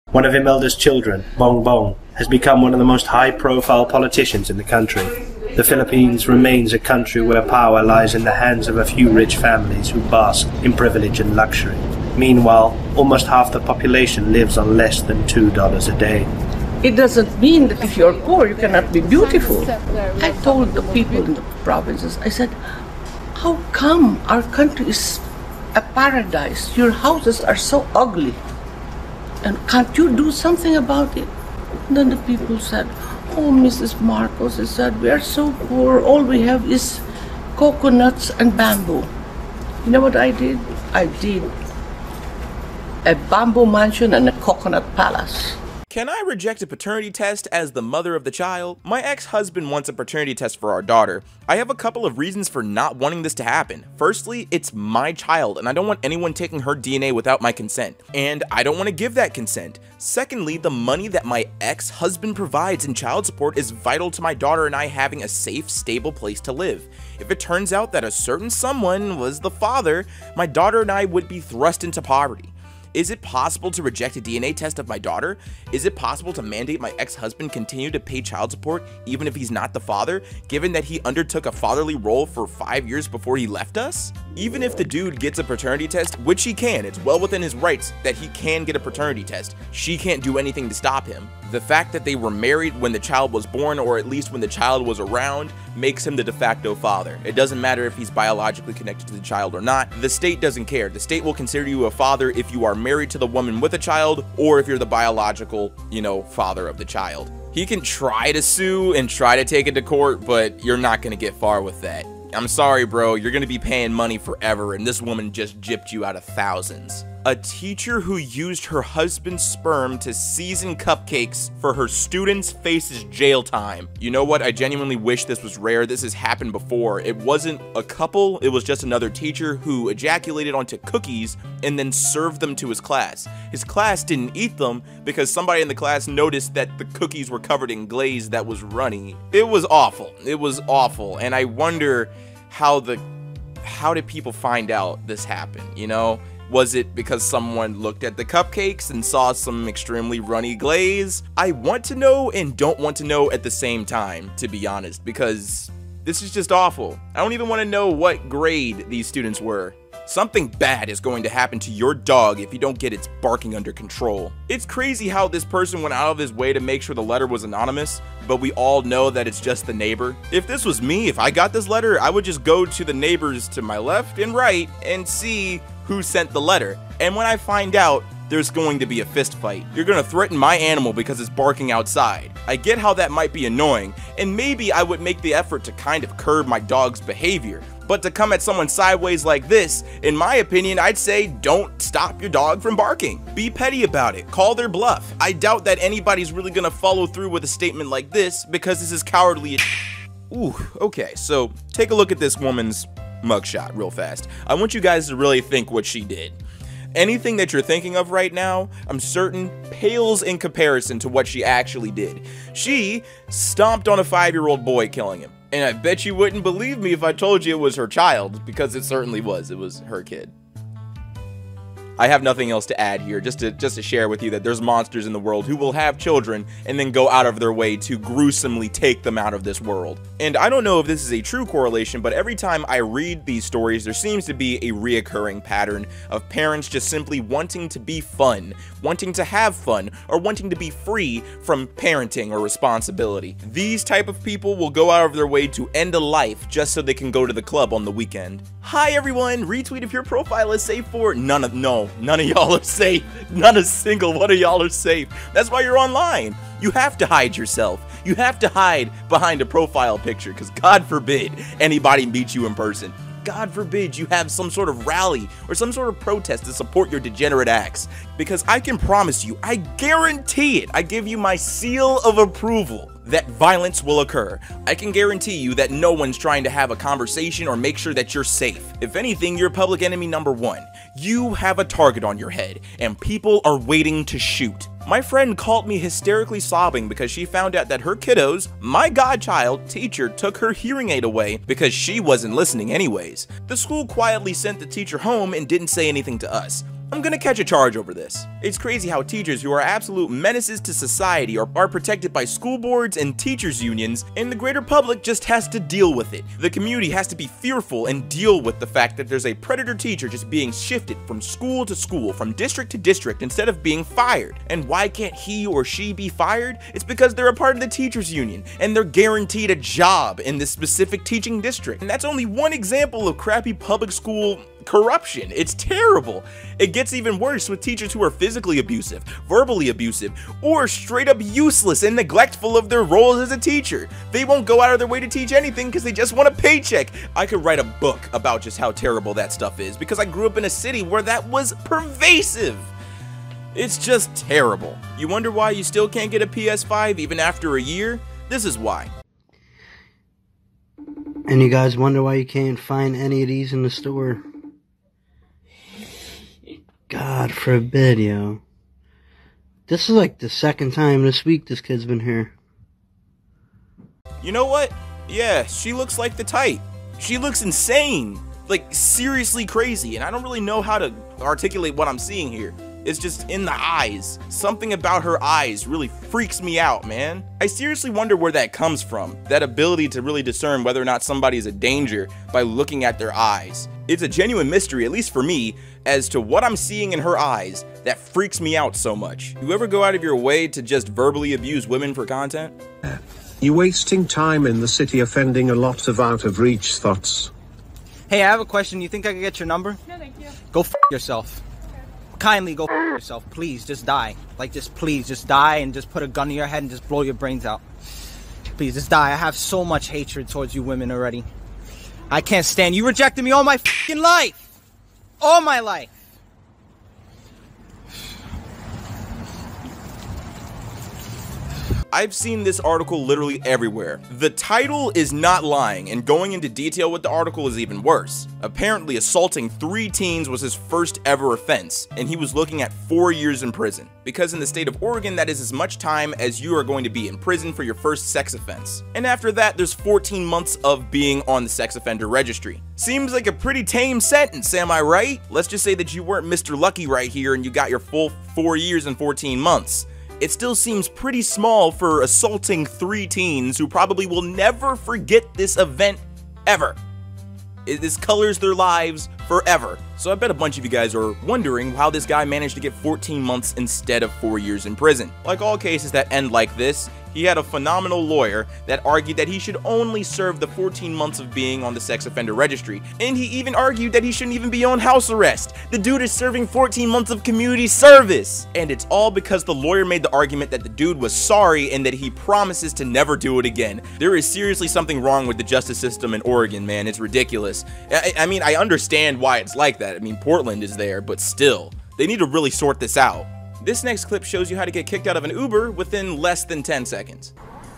One of Imelda's children, Bong Bong, has become one of the most high-profile politicians in the country. The Philippines remains a country where power lies in the hands of a few rich families who bask in privilege and luxury. Meanwhile, almost half the population lives on less than $2 a day. It doesn't mean that if you're poor, you cannot be beautiful. I told the people in the provinces, I said, how come our country is a paradise? Your houses are so ugly. And can't you do something about it? And then the people said, oh, Mrs. Marcos, I said, we are so poor. All we have is coconuts and bamboo. You know what I did? I did a bamboo mansion and a coconut palace. Can I reject a paternity test as the mother of the child? My ex-husband wants a paternity test for our daughter. I have a couple of reasons for not wanting this to happen. Firstly, it's my child, and I don't want anyone taking her DNA without my consent. And I don't want to give that consent. Secondly, the money that my ex-husband provides in child support is vital to my daughter and I having a safe, stable place to live. If it turns out that a certain someone was the father, my daughter and I would be thrust into poverty. Is it possible to reject a DNA test of my daughter? Is it possible to mandate my ex-husband continue to pay child support even if he's not the father, given that he undertook a fatherly role for 5 years before he left us? Even if the dude gets a paternity test, which he can, it's well within his rights that he can get a paternity test, she can't do anything to stop him. The fact that they were married when the child was born, or at least when the child was around, makes him the de facto father. It doesn't matter if he's biologically connected to the child or not. The state doesn't care. The state will consider you a father if you are married to the woman with a child, or if you're the biological, father of the child. He can try to sue and try to take it to court, but you're not gonna get far with that. I'm sorry, bro, you're gonna be paying money forever, and this woman just gypped you out of thousands. A teacher who used her husband's sperm to season cupcakes for her students faces jail time. You know what? I genuinely wish this was rare. This has happened before. It wasn't a couple, it was just another teacher who ejaculated onto cookies and then served them to his class. His class didn't eat them because somebody in the class noticed that the cookies were covered in glaze that was runny. It was awful. It was awful. And I wonder how did people find out this happened, Was it because someone looked at the cupcakes and saw some extremely runny glaze? I want to know and don't want to know at the same time, to be honest, because this is just awful. I don't even want to know what grade these students were. Something bad is going to happen to your dog if you don't get its barking under control. It's crazy how this person went out of his way to make sure the letter was anonymous, but we all know that it's just the neighbor. If this was me, if I got this letter, I would just go to the neighbors to my left and right and see who sent the letter. And when I find out, there's going to be a fist fight. You're gonna threaten my animal because it's barking outside. I get how that might be annoying, and maybe I would make the effort to kind of curb my dog's behavior. But to come at someone sideways like this, in my opinion, I'd say don't stop your dog from barking. Be petty about it. Call their bluff. I doubt that anybody's really gonna follow through with a statement like this because this is cowardly as Ooh, okay, so take a look at this woman's mugshot real fast. I want you guys to really think what she did. Anything that you're thinking of right now, I'm certain, pales in comparison to what she actually did. She stomped on a 5-year-old boy, killing him. And I bet you wouldn't believe me if I told you it was her child, because it certainly was. It was her kid. I have nothing else to add here, just to share with you that there's monsters in the world who will have children and then go out of their way to gruesomely take them out of this world. And I don't know if this is a true correlation, but every time I read these stories, there seems to be a reoccurring pattern of parents just simply wanting to be fun, wanting to have fun, or wanting to be free from parenting or responsibility. These type of people will go out of their way to end a life just so they can go to the club on the weekend. Hi everyone, retweet if your profile is safe for none of y'all are safe. Not a single one of y'all are safe. That's why you're online. You have to hide yourself. You have to hide behind a profile picture because God forbid anybody meets you in person. God forbid you have some sort of rally or some sort of protest to support your degenerate acts. Because I can promise you, I guarantee it, I give you my seal of approval that violence will occur. I can guarantee you that no one's trying to have a conversation or make sure that you're safe. If anything, you're public enemy number one. You have a target on your head, and people are waiting to shoot. My friend called me hysterically sobbing because she found out that her kiddo's, my godchild, teacher took her hearing aid away because she wasn't listening anyways. The school quietly sent the teacher home and didn't say anything to us. I'm gonna catch a charge over this. It's crazy how teachers who are absolute menaces to society are protected by school boards and teachers unions, and the greater public just has to deal with it. The community has to be fearful and deal with the fact that there's a predator teacher just being shifted from school to school, from district to district, instead of being fired. And why can't he or she be fired? It's because they're a part of the teachers union, and they're guaranteed a job in this specific teaching district. And that's only one example of crappy public school corruption. It's terrible. It gets even worse with teachers who are physically abusive, verbally abusive, or straight up useless and neglectful of their roles as a teacher. They won't go out of their way to teach anything because they just want a paycheck. I could write a book about just how terrible that stuff is because I grew up in a city where that was pervasive. It's just terrible. You wonder why you still can't get a PS5 even after a year? This is why. And you guys wonder why you can't find any of these in the store? God forbid, yo. This is like the second time this week this kid's been here. You know what? Yeah, she looks like the type. She looks insane. Like, seriously crazy. And I don't really know how to articulate what I'm seeing here. It's just in the eyes. Something about her eyes really freaks me out, man. I seriously wonder where that comes from. That ability to really discern whether or not somebody is a danger by looking at their eyes. It's a genuine mystery, at least for me, as to what I'm seeing in her eyes that freaks me out so much. You ever go out of your way to just verbally abuse women for content? You wasting time in the city offending a lot of out-of-reach thoughts. Hey, I have a question. You think I could get your number? No, thank you. Go f yourself. Kindly go f yourself. Please, just die. Like, just please, just die and just put a gun to your head and just blow your brains out. Please, just die. I have so much hatred towards you women already. I can't stand you. Rejected me all my f***ing life. All my life. I've seen this article literally everywhere. The title is not lying, and going into detail with the article is even worse. Apparently, assaulting 3 teens was his first ever offense, and he was looking at 4 years in prison. Because in the state of Oregon, that is as much time as you are going to be in prison for your first sex offense. And after that, there's 14 months of being on the sex offender registry. Seems like a pretty tame sentence, am I right? Let's just say that you weren't Mr. Lucky right here and you got your full 4 years and 14 months. It still seems pretty small for assaulting 3 teens who probably will never forget this event ever. This colors their lives forever. So I bet a bunch of you guys are wondering how this guy managed to get 14 months instead of 4 years in prison. Like all cases that end like this, he had a phenomenal lawyer that argued that he should only serve the 14 months of being on the sex offender registry. And he even argued that he shouldn't even be on house arrest. The dude is serving 14 months of community service. And it's all because the lawyer made the argument that the dude was sorry and that he promises to never do it again. There is seriously something wrong with the justice system in Oregon, man. It's ridiculous. I mean, I understand why it's like that. I mean, Portland is there, but still, they need to really sort this out. This next clip shows you how to get kicked out of an Uber within less than 10 seconds.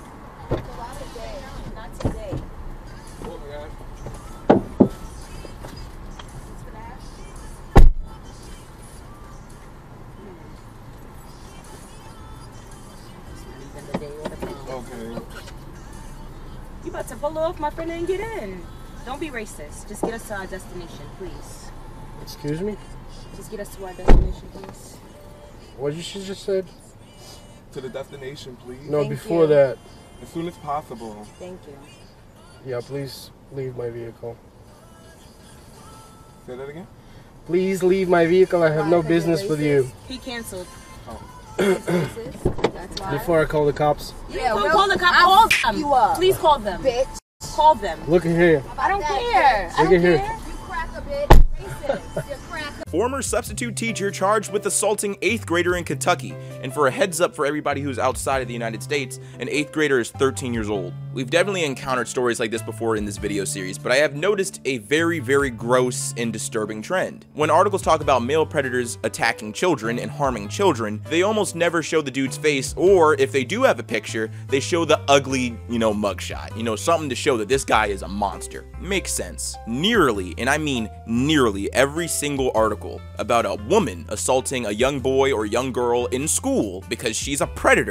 You about to pull off, my friend, and get in. Don't be racist. Just get us to our destination, please. Excuse me? Just get us to our destination, please. What did you just said? To the destination, please. No, before that. As soon as possible. Thank you. Yeah, please leave my vehicle. Say that again? Please leave my vehicle. I have no business with you. He canceled. Oh. That's why. Before I call the cops. Yeah, we'll call the cops. Call them. Please call them. Bitch. Call them. Look at here. I don't care. Look at here. You crack a bitch. Racist. You crack a Former substitute teacher charged with assaulting 8th grader in Kentucky. And for a heads up for everybody who's outside of the United States, an 8th grader is 13 years old. We've definitely encountered stories like this before in this video series, but I have noticed a very, very gross and disturbing trend. When articles talk about male predators attacking children and harming children, they almost never show the dude's face, or if they do have a picture, they show the ugly, mugshot. Something to show that this guy is a monster. Makes sense. Nearly, and I mean nearly every single article about a woman assaulting a young boy or young girl in school because she's a predator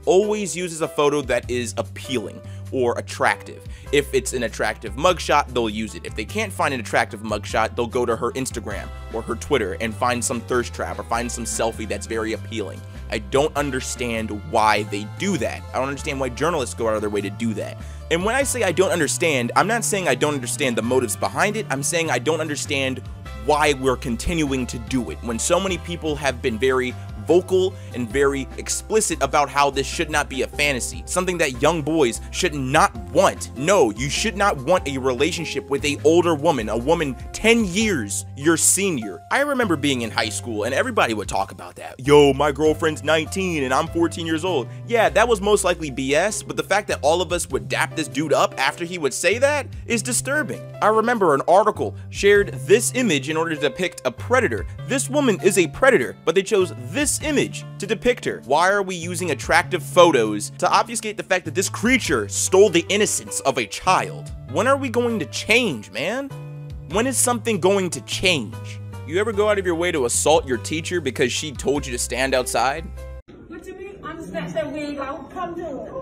always uses a photo that is appealing or attractive. If it's an attractive mugshot, they'll use it. If they can't find an attractive mugshot, they'll go to her Instagram or her Twitter and find some thirst trap or find some selfie that's very appealing. I don't understand why they do that. I don't understand why journalists go out of their way to do that. And when I say I don't understand, I'm not saying I don't understand the motives behind it. I'm saying I don't understand why we're continuing to do it when so many people have been very vocal and very explicit about how this should not be a fantasy, something that young boys should not want. No, you should not want a relationship with an older woman, a woman 10 years your senior. I remember being in high school and everybody would talk about that. Yo, my girlfriend's 19 and I'm 14 years old. Yeah, that was most likely BS, but the fact that all of us would dap this dude up after he would say that is disturbing. I remember an article shared this image in order to depict a predator. This woman is a predator, but they chose this image to depict her. Why are we using attractive photos to obfuscate the fact that this creature stole the innocence of a child? When are we going to change, man? When is something going to change? You ever go out of your way to assault your teacher because she told you to stand outside? What you mean? I'm snatch that wig out. Come to it.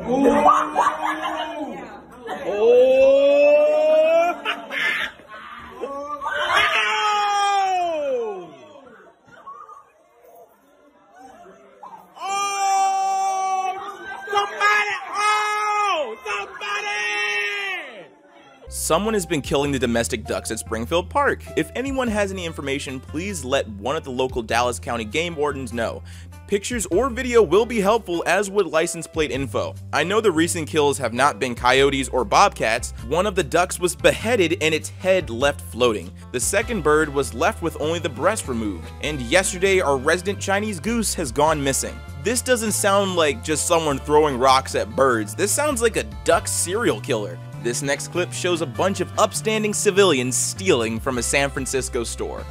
Someone has been killing the domestic ducks at Springfield Park. If anyone has any information, please let one of the local Dallas County game wardens know. Pictures or video will be helpful, as would license plate info. I know the recent kills have not been coyotes or bobcats. One of the ducks was beheaded and its head left floating. The second bird was left with only the breast removed. And yesterday, our resident Chinese goose has gone missing. This doesn't sound like just someone throwing rocks at birds. This sounds like a duck serial killer. This next clip shows a bunch of upstanding civilians stealing from a San Francisco store.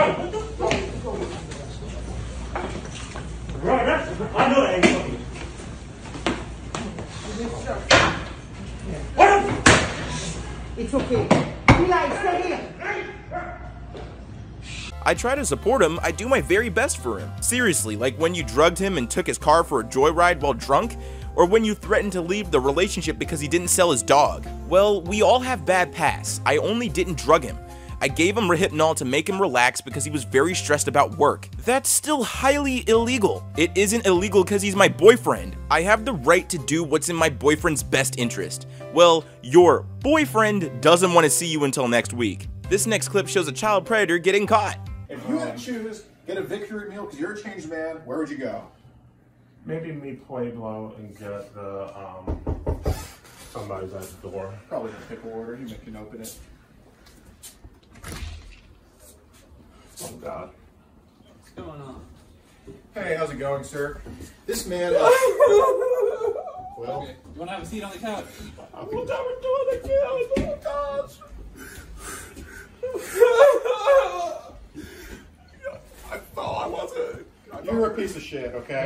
It's okay. Stay here. I try to support him, I do my very best for him. Seriously, like when you drugged him and took his car for a joyride while drunk? Or when you threatened to leave the relationship because he didn't sell his dog? Well, we all have bad pasts. I only didn't drug him. I gave him Rohypnol to make him relax because he was very stressed about work. That's still highly illegal. It isn't illegal because he's my boyfriend. I have the right to do what's in my boyfriend's best interest. Well, your boyfriend doesn't want to see you until next week. This next clip shows a child predator getting caught. If you had to choose, get a victory meal because you're a changed man, where would you go? Maybe meet Pueblo and get the, somebody's at the door. Probably the pickle order, you can open it. Oh God. What's going on? Hey, how's it going, sir? This man is... Well... Okay. You want to have a seat on the couch? I will never do it again. Oh gosh. I thought I wasn't. You're a piece of shit, okay?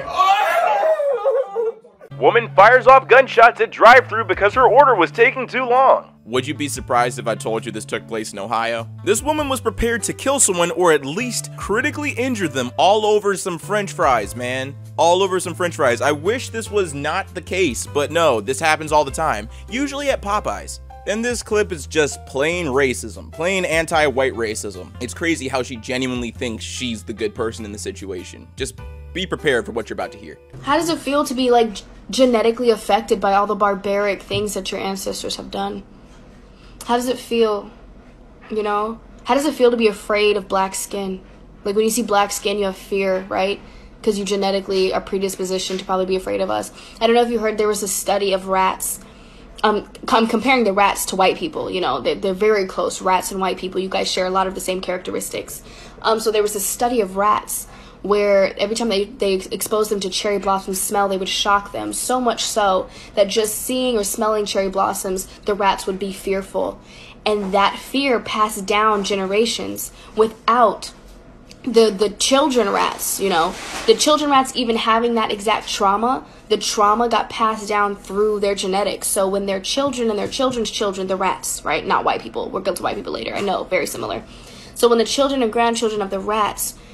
Woman fires off gunshots at drive-thru because her order was taking too long. Would you be surprised if I told you this took place in Ohio? This woman was prepared to kill someone or at least critically injure them all over some french fries, man. All over some french fries. I wish this was not the case, but no, this happens all the time. Usually at Popeyes. And this clip is just plain racism, plain anti-white racism. It's crazy how she genuinely thinks she's the good person in the situation. Just be prepared for what you're about to hear. How does it feel to be like genetically affected by all the barbaric things that your ancestors have done? How does it feel, you know? How does it feel to be afraid of black skin? Like when you see black skin, you have fear, right? Because you genetically are predispositioned to probably be afraid of us. I don't know if you heard there was a study of rats. I'm comparing the rats to white people, you know, they're very close, rats and white people. You guys share a lot of the same characteristics. So there was a study of rats where every time they exposed them to cherry blossom smell, they would shock them. So much so that just seeing or smelling cherry blossoms, the rats would be fearful. And that fear passed down generations without the children rats, you know. The children rats even having that exact trauma, the trauma got passed down through their genetics. So when their children and their children's children, the rats, right, not white people, we'll get to white people later, I know, very similar. So when the children and grandchildren of the rats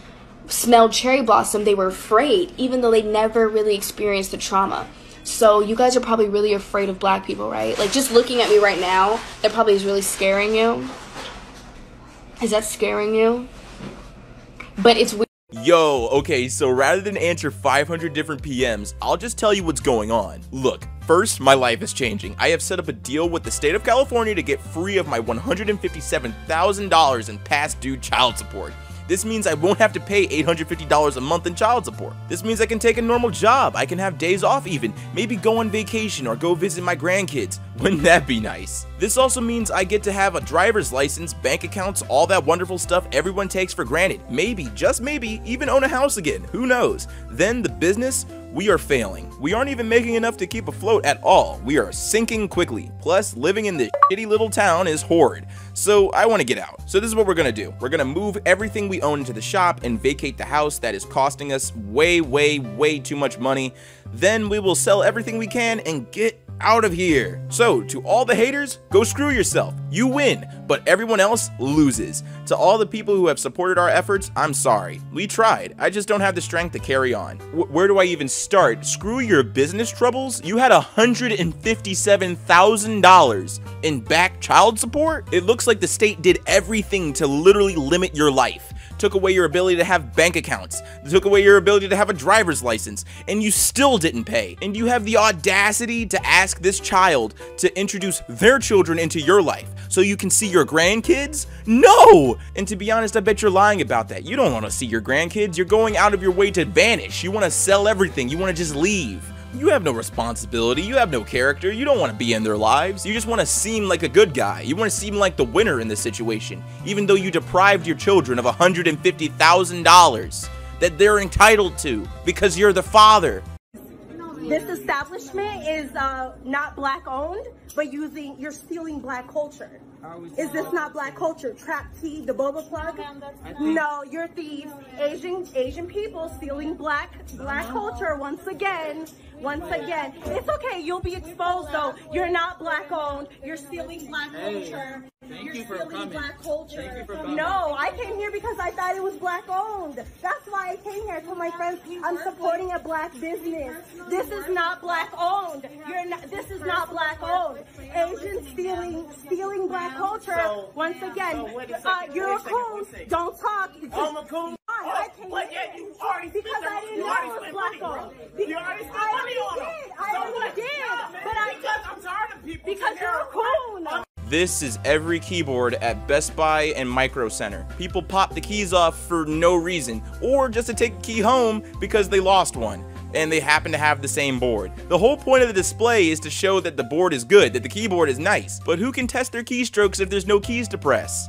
smelled cherry blossom, they were afraid, even though they never really experienced the trauma. So you guys are probably really afraid of black people, right? Like, just looking at me right now, that probably is really scaring you. Is that scaring you? But it's weird. Yo, okay, so rather than answer 500 different PMs, I'll just tell you what's going on. Look, first, my life is changing. I have set up a deal with the state of California to get free of my $157,000 in past due child support. This means I won't have to pay $850 a month in child support. This means I can take a normal job, I can have days off even, maybe go on vacation or go visit my grandkids. Wouldn't that be nice? This also means I get to have a driver's license, bank accounts, all that wonderful stuff everyone takes for granted. Maybe, just maybe, even own a house again, who knows? Then the business, we are failing. We aren't even making enough to keep afloat at all. We are sinking quickly. Plus, living in this shitty little town is horrid. So I want to get out. So this is what we're gonna do. We're gonna move everything we own into the shop and vacate the house that is costing us way too much money. Then we will sell everything we can and get out of here. So to all the haters, go screw yourself. You win, but everyone else loses. To all the people who have supported our efforts, I'm sorry. We tried. I just don't have the strength to carry on. Where do I even start? Screw your business troubles? You had $157,000 in back child support? It looks like the state did everything to literally limit your life. Took away your ability to have bank accounts, took away your ability to have a driver's license, and you still didn't pay. And you have the audacity to ask this child to introduce their children into your life so you can see your grandkids? No! And to be honest, I bet you're lying about that. You don't want to see your grandkids. You're going out of your way to vanish. You want to sell everything. You want to just leave. You have no responsibility, you have no character, you don't want to be in their lives, you just want to seem like a good guy, you want to seem like the winner in this situation, even though you deprived your children of $150,000 that they're entitled to because you're the father. This establishment is not black owned, but you're stealing black culture. Is this not black culture? Trap tea, the boba plug? No, you're thieves. Asian people stealing black culture once again. It's okay, you'll be exposed though. You're not black owned. You're stealing black culture. You're stealing black culture. No, I came here because I thought it was black owned. That's why I came here. I told my friends I'm supporting a black business. This is not black owned. This is not black owned. Asians stealing black culture. Once again, you're a coon. Don't talk. I'm a coon. I came here because I didn't know it was black owned. You already spent money on them. I already did. But I'm tired of people. Because you're a coon. This is every keyboard at Best Buy and Micro Center. People pop the keys off for no reason, or just to take a key home because they lost one, and they happen to have the same board. The whole point of the display is to show that the board is good, that the keyboard is nice, but who can test their keystrokes if there's no keys to press?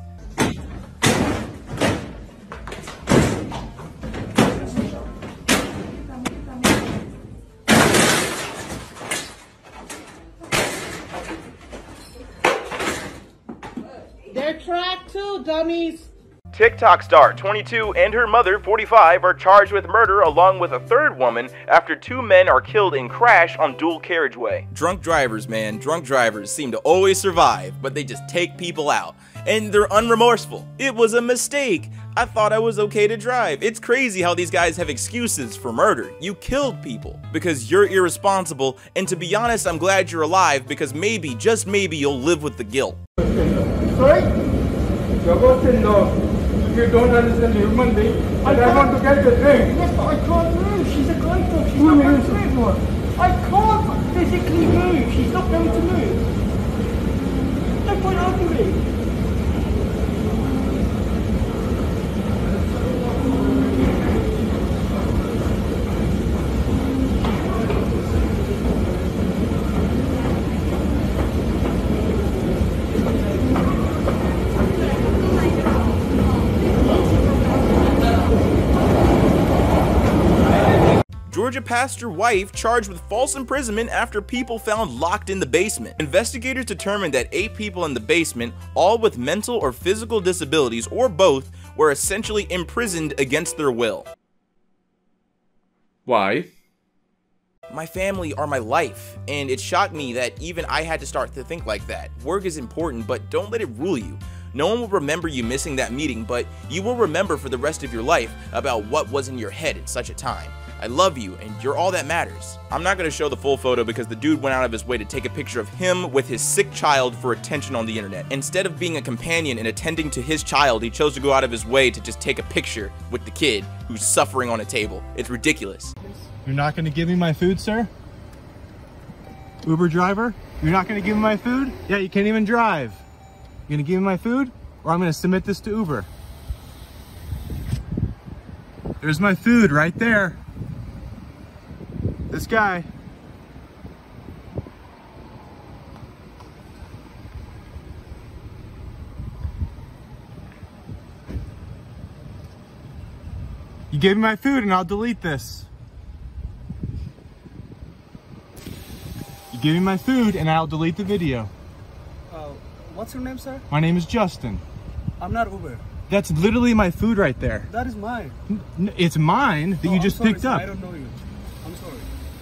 They're tracked too, dummies. TikTok star 22 and her mother 45 are charged with murder along with a third woman after two men are killed in crash on dual carriageway. Drunk drivers, man, drunk drivers seem to always survive, but they just take people out. And they're unremorseful. It was a mistake. I thought I was okay to drive. It's crazy how these guys have excuses for murder. You killed people because you're irresponsible, and to be honest, I'm glad you're alive because maybe, just maybe, you'll live with the guilt. Sorry? You're going to know. You don't understand the human being. I want to get the thing. Yes, but I can't move. She's a guide dog. She's not going to move. I can't physically move. She's not going to move. No point arguing. Georgia pastor wife charged with false imprisonment after people found locked in the basement. Investigators determined that 8 people in the basement, all with mental or physical disabilities or both, were essentially imprisoned against their will. Why? My family are my life, and it shocked me that even I had to start to think like that. Work is important, but don't let it rule you. No one will remember you missing that meeting, but you will remember for the rest of your life about what was in your head at such a time. I love you, and you're all that matters. I'm not going to show the full photo because the dude went out of his way to take a picture of him with his sick child for attention on the internet. Instead of being a companion and attending to his child, he chose to go out of his way to just take a picture with the kid who's suffering on a table. It's ridiculous. You're not going to give me my food, sir? Uber driver? You're not going to give me my food? Yeah, you can't even drive. You're going to give me my food, or I'm going to submit this to Uber. There's my food right there. This guy. You gave me my food and I'll delete this. You give me my food and I'll delete the video. What's your name, sir? My name is Justin. I'm not Uber. That's literally my food right there. That is mine. It's mine that you just picked sir. up. I don't know you. I'm sorry.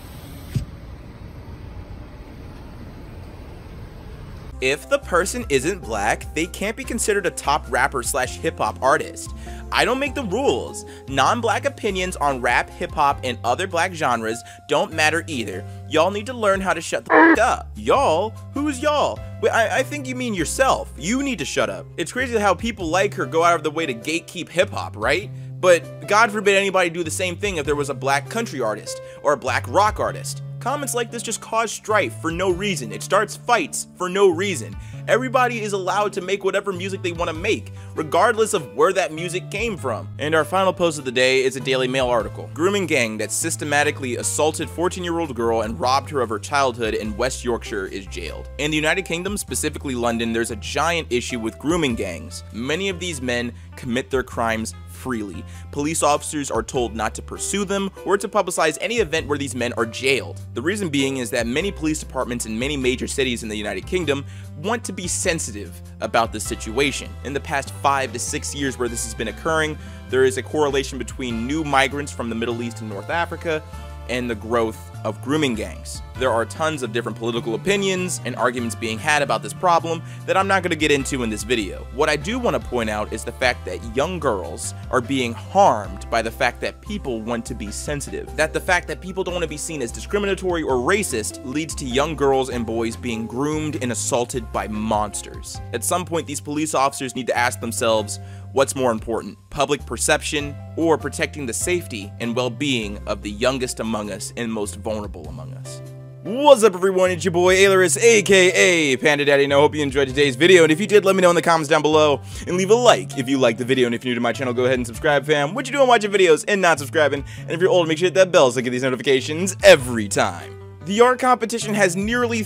If the person isn't black, they can't be considered a top rapper / hip-hop artist. I don't make the rules. Non-black opinions on rap, hip-hop, and other black genres don't matter either. Y'all need to learn how to shut the f up. Y'all? Who's y'all? Wait, I think you mean yourself. You need to shut up. It's crazy how people like her go out of the way to gatekeep hip-hop, right? But God forbid anybody do the same thing if there was a black country artist or a black rock artist. Comments like this just cause strife for no reason. It starts fights for no reason. Everybody is allowed to make whatever music they want to make, regardless of where that music came from. And our final post of the day is a Daily Mail article. Grooming gang that systematically assaulted 14-year-old girl and robbed her of her childhood in West Yorkshire is jailed. In the United Kingdom, specifically London, there's a giant issue with grooming gangs. Many of these men commit their crimes freely. Police officers are told not to pursue them or to publicize any event where these men are jailed. The reason being is that many police departments in many major cities in the United Kingdom want to be sensitive about this situation. In the past 5 to 6 years where this has been occurring, there is a correlation between new migrants from the Middle East and North Africa and the growth of grooming gangs. There are tons of different political opinions and arguments being had about this problem that I'm not going to get into in this video. What I do want to point out is the fact that young girls are being harmed by the fact that people want to be sensitive. That the fact that people don't want to be seen as discriminatory or racist leads to young girls and boys being groomed and assaulted by monsters. At some point, these police officers need to ask themselves, what's more important, public perception or protecting the safety and well-being of the youngest among us and most vulnerable among us? What's up, everyone? It's your boy Ailurus, aka Panda Daddy, and I hope you enjoyed today's video. And if you did, let me know in the comments down below and leave a like if you liked the video. And if you're new to my channel, go ahead and subscribe, fam. What you doing watching videos and not subscribing? And if you're old, make sure to hit that bell so you get these notifications every time. The art competition has nearly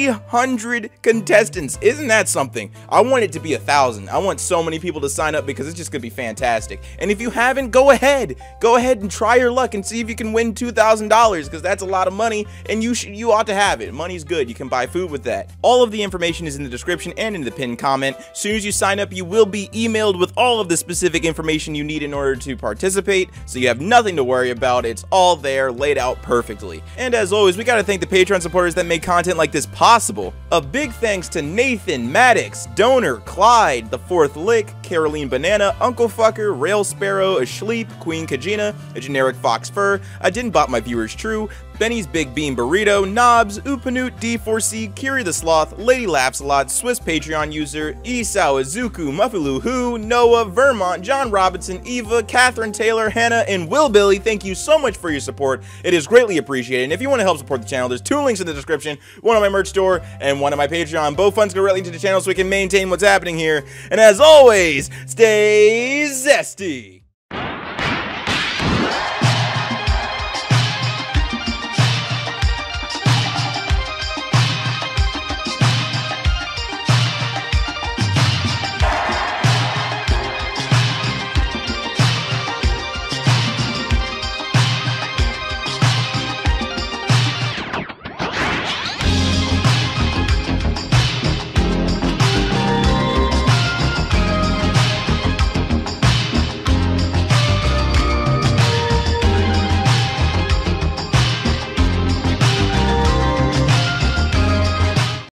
300 contestants. Isn't that something? I want it to be 1,000. I want so many people to sign up because it's just gonna be fantastic. And if you haven't, go ahead and try your luck and see if you can win $2,000 because that's a lot of money and you ought to have it. Money's good. You can buy food with that. All of the information is in the description and in the pinned comment. As soon as you sign up, you will be emailed with all of the specific information you need in order to participate, so you have nothing to worry about. It's all there, laid out perfectly. And as always, we gotta thank the Patreon supporters that make content like this possible. A big thanks to Nathan, Maddox, Donor, Clyde, The Fourth Lick, Caroline Banana, Uncle Fucker, Rail Sparrow, Ashleep, Queen Kajina, A Generic Fox Fur, I Didn't Bot My Viewers True, Benny's Big Bean Burrito, Knobs, Upanut, D4C, Kiri the Sloth, Lady Laughs a Lot, Swiss Patreon user, Isao Izuku, Muffaloo Who, Noah, Vermont, John Robinson, Eva, Catherine Taylor, Hannah, and Will Billy. Thank you so much for your support. It is greatly appreciated. And if you want to help support the channel, there's 2 links in the description, one on my merch store and one on my Patreon. Both funds go directly to the channel so we can maintain what's happening here. And as always, stay zesty.